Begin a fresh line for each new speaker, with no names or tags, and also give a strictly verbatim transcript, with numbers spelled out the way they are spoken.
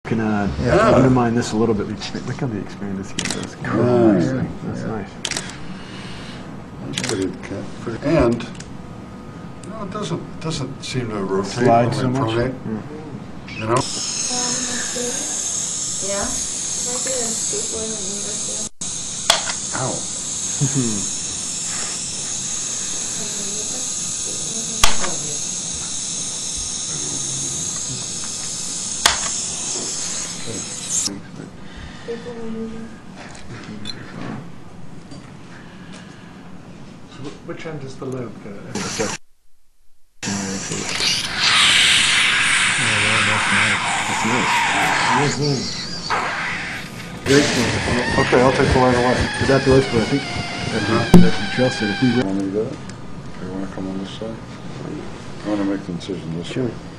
Can uh,
Yeah.
undermine this a little bit. Look how they expand this again. That's cool.
Nice.
Nice. That's
Yeah.
nice.
That's pretty, pretty. And you know, it doesn't it doesn't seem to rotate
Slide
when
so
we
much.
pronate.
Yeah.
You know.
Yeah.
Ow.
So which end does the lobe go?
That's nice. Very cool.
Okay, I'll take the line away.
Is that the list? But I think
Uh-huh.
that's adjusted. If we
Want me to do it? Or you want to come on this side? I want to make the incision this way.
Sure.